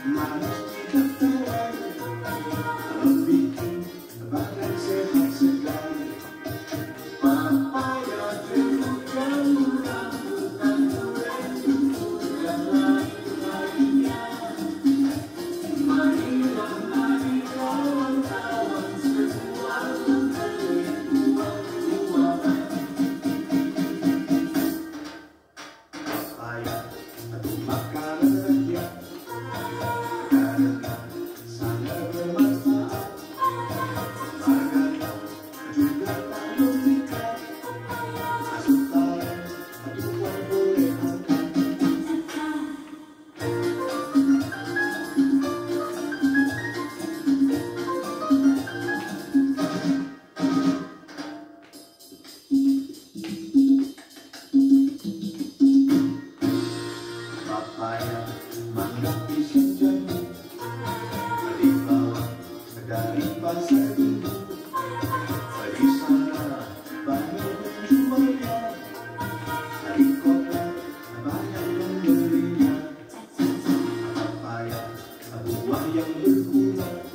manis tidak tawar, bikin badan sehat sekali. Papaya juga murah, bukan durian dan lain-lainnya. Marilah, mari kawan-kawan semua membeli buah-buahan. Papaya itu makanan rakyat karena sangat bermanfaat. Harganya juga tak memikat, asal tuan boleh makan. Papaya, mangga, pisang, jambu dibawa dari pasar minggu. Di sana banyak penjualnya, dari kota banyak pembelinya. Papaya, buah yang berguna